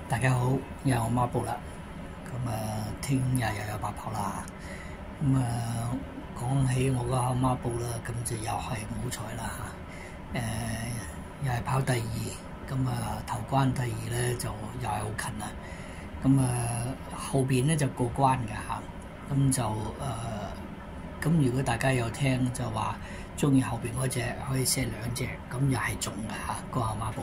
大家好，又係我孖寶啦。聽日又有8跑啦。講起我個孖寶啦，咁就又係冇彩啦嚇。又係跑第2，頭關第2咧就又係好近啦。後邊咧就過關嘅嚇。如果大家有聽就話中意後邊嗰隻可以射2隻，咁又係中嘅嚇個孖寶。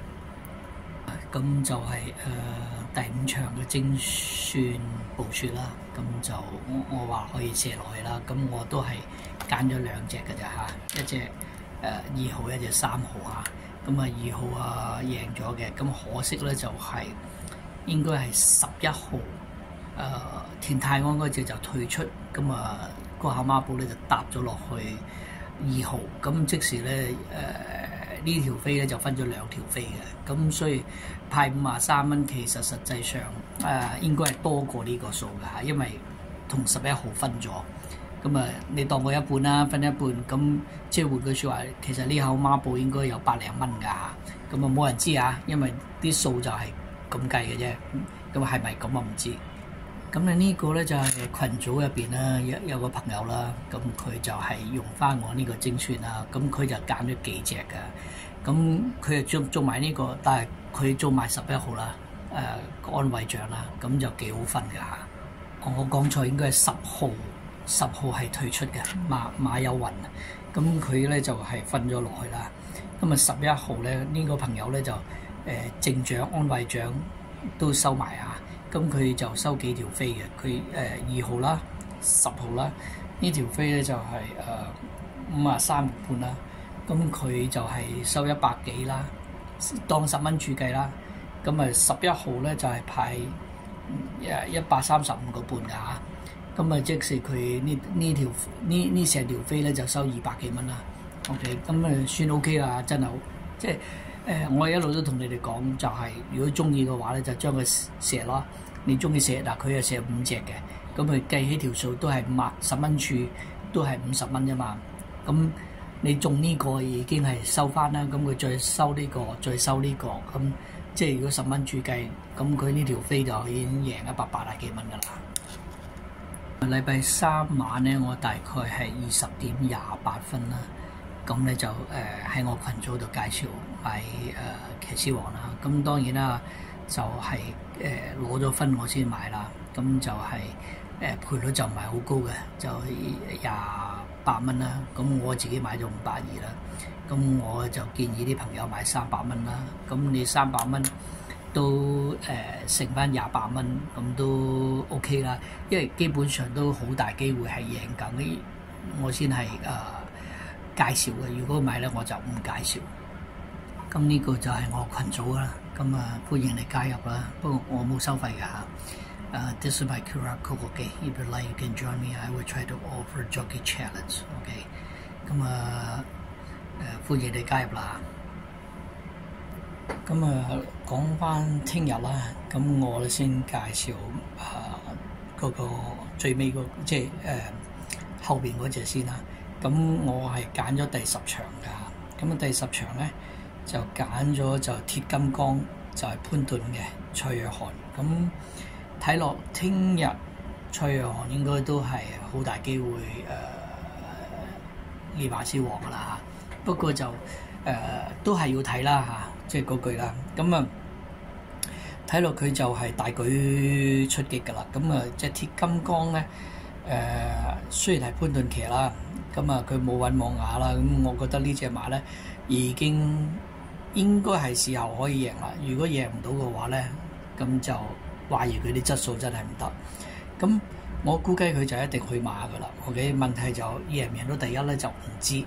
咁就係第5場嘅精算暴雪啦，咁就我話可以射落去啦，咁我都係揀咗2隻嘅咋嚇，一隻2號，一隻3號嚇，2號贏咗嘅，咁可惜咧就係應該係11號田泰安嗰隻就退出，個後孖寶咧就搭咗落去2號，咁即時咧呢條飛咧就分咗2條飛嘅，咁所以派53蚊，其實實際上應該係多過呢個數嘅嚇，因為同11號分咗，你當我一半啦，分一半，咁即係換句説話，其實呢口孖寶應該有百零蚊㗎嚇，冇人知啊，因為啲數就係咁計嘅啫，咁係咪咁我唔知。呢個咧就係群組入邊啦，有個朋友啦，咁佢就係用翻我呢個精算啦，咁佢就揀咗幾隻嘅，咁佢就做埋呢個，但係佢做埋11號啦，安慰獎啦，咁就幾好分㗎嚇。我講錯，應該係10號係退出嘅馬有雲，咁佢咧就係分咗落去啦。11號咧呢個朋友咧就正獎安慰獎都收埋啊。咁佢就收幾條飛嘅，佢2號啦、10號啦，呢條飛咧就係53個半啦，咁佢就係收100幾啦，當10蚊注計啦，11號咧就係派135個半㗎嚇，即使佢呢成條飛咧就收200幾蚊啦 ，OK， 算 OK 啦，真係好，即係。我一路都同你哋講，就係如果中意嘅話咧，就將佢射咯。你中意射嗱，佢又射5隻嘅，咁佢計起條數都係10蚊注，都係50蚊啫嘛。咁你中呢個已經係收翻啦，咁佢再收呢個，再收呢個，咁即係如果10蚊注計，咁佢呢條飛就已經贏180幾蚊噶啦。禮拜3晚咧，我大概係20:28啦。咁咧就喺我群組度介紹買騎師王啦，咁當然啦就係攞咗分我先買啦，咁就係賠率就唔係好高嘅，就28蚊啦，咁我自己買咗520啦，咁我就建議啲朋友買300蚊啦，咁你300蚊都剩翻28蚊，咁都 OK 啦，因為基本上都好大機會係贏緊，我先係介紹嘅，如果唔係咧我就唔介紹。咁呢個就係我群組啦，歡迎你加入啦。不過我冇收費㗎嚇。This is my QR code, okay? If you like, you can join me. I will try to offer jockey challenge, okay? 歡迎你加入啦。講翻聽日啦，咁我先介紹嗰個最尾嗰即係後邊嗰隻先啦。咁我係揀咗第10場㗎，第10場咧就揀咗就鐵金剛，就係潘頓嘅蔡若翰。咁睇落聽日蔡若翰應該都係好大機會練馬師王㗎啦嚇。不過就都係要睇啦嚇，即係嗰句啦。睇落佢就係大舉出擊㗎啦。隻鐵金剛咧雖然係潘頓騎啦。佢冇揾網牙啦，咁我覺得呢隻馬咧已經應該係時候可以贏啦。如果贏唔到嘅話咧，咁就懷疑佢啲質素真係唔得。咁我估計佢就一定去馬噶啦。OK， 問題就贏唔贏到第一咧就唔知。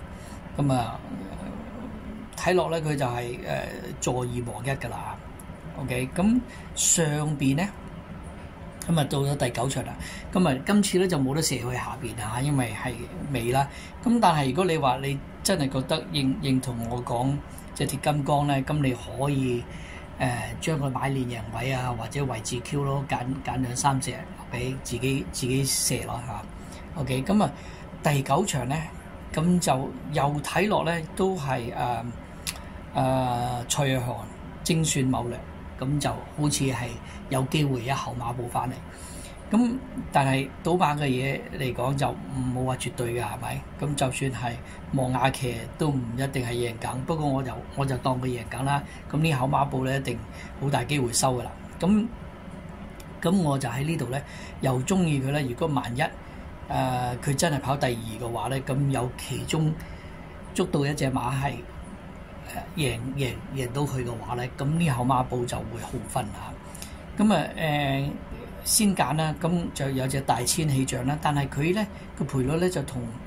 睇落咧佢就係坐2望1噶啦。OK， 咁上邊咧。到咗第9場啦，今次咧就冇得射去下邊啊，因為係尾啦。但係如果你話你真係覺得認同我講隻鐵金剛咧，咁你可以將佢買練贏位啊，或者位置 Q 咯，揀2、3隻俾自己射咯嚇。OK， 第9場咧，咁就又睇落咧都係蔡若翰精算謀略。 咁就好似係有機會一後馬步翻嚟。咁但係賭馬嘅嘢嚟講就冇話絕對嘅，係咪？咁就算係望亞騎都唔一定係贏緊，不過我就當佢贏緊啦。咁呢口馬步咧一定好大機會收㗎啦。咁我就喺呢度咧又中意佢咧。如果萬一佢真係跑第二嘅話咧，咁有其中捉到一隻馬係贏到佢嘅話咧，咁呢口馬步就會好分嚇。咁先揀啦，咁就有隻大千氣象啦，但係佢咧個賠率咧就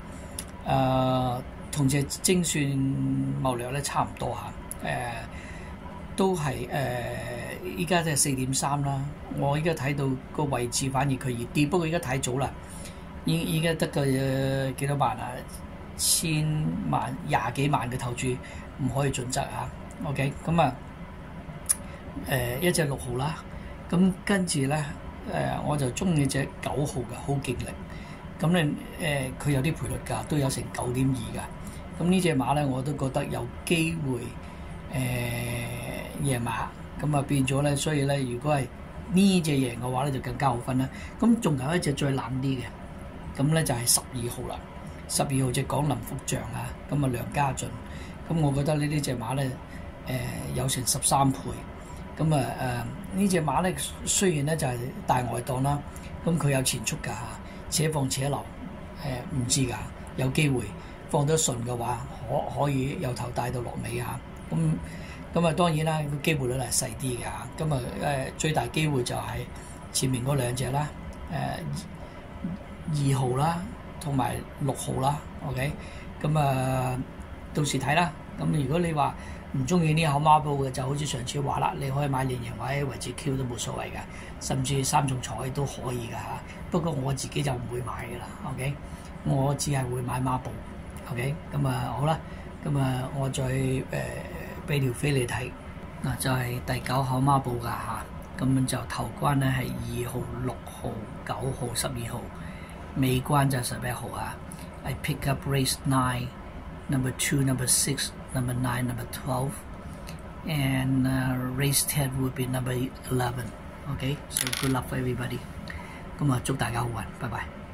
同隻精算謀略咧差唔多嚇，都係依家即係4.3啦。我依家睇到個位置反而佢熱啲，不過依家太早啦，依家得個幾多萬啊？1000萬20幾萬嘅投注唔可以盡責嚇。OK， 咁一隻6號啦，咁跟住咧。我就中意隻9號嘅，好勁力。咁咧佢有啲賠率㗎，都有成9.2㗎。咁呢隻馬咧，我都覺得有機會贏馬。咁變咗咧，所以咧，如果係呢隻贏嘅話咧，就更加好分啦。咁仲有一隻最冷啲嘅，咁咧就係12號啦。12號隻講林福象啊，咁梁家俊。咁我覺得呢隻馬咧有成13倍。咁呢隻馬咧，雖然咧就係大外檔啦，咁佢有前速㗎嚇，且放且留，唔知㗎，有機會放得順嘅話，可以由頭帶到落尾嚇。咁當然啦，個機會率係細啲㗎嚇。咁最大機會就係前面嗰兩隻啦，2號啦，同埋6號啦。OK，咁到時睇啦。咁如果你話唔中意呢口馬步嘅，就好似上次話啦，你可以買連贏或者維持 Q 都冇所謂㗎，甚至3重彩都可以㗎嚇。不過我自己就唔會買㗎啦。OK，我只係會買馬步。OK，咁好啦，咁我再俾條飛你睇嗱，就係第9口馬步㗎嚇。咁就頭關咧係2號、6號、9號、12號，尾關就11號啊。I pick up race 9, number 2, number 6, number 9, number 12, and race 10 would be number 11. Okay, so good luck for everybody. 咁祝大家好運，拜拜。